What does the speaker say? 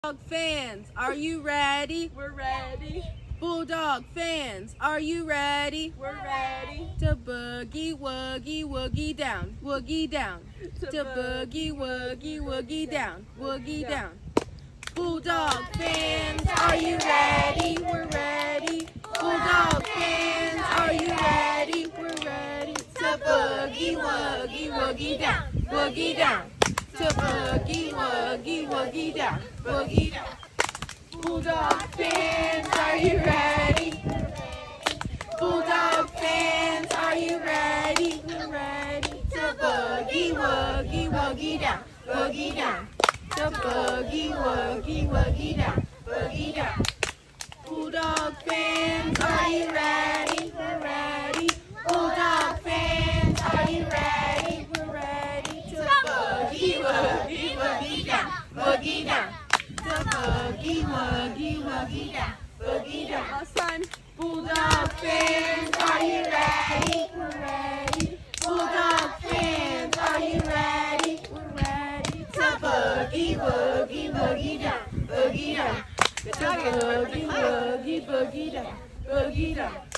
Bulldog fans, are you ready? We're ready. Bulldog fans, are you ready? We're ready. To boogie, woogie, woogie down, woogie down. To boogie, woogie, woogie down, woogie down. Bulldog fans, are you ready? We're ready. Bulldog fans, are you ready? We're ready. To boogie, woogie, woogie down, woogie down. To boogie, woogie, woogie down, boogie down. Bulldog fans, are you ready? Bulldog fans, are you ready? We're ready. To boogie, woogie, woogie down, boogie down. To boogie, woogie, woogie down, boogie down. Bulldog fans, are you ready? We're ready. Bulldog fans, are you ready? We're ready. To boogie, woogie, woogie down, boogie down. To boogie, woogie, woogie down, boogie down. Last time. Bulldog fans, are you ready? We're ready. Bulldog fans, are you ready? We're ready. To boogie, woogie, woogie down, boogie down. To boogie, woogie, boogie down, boogie down.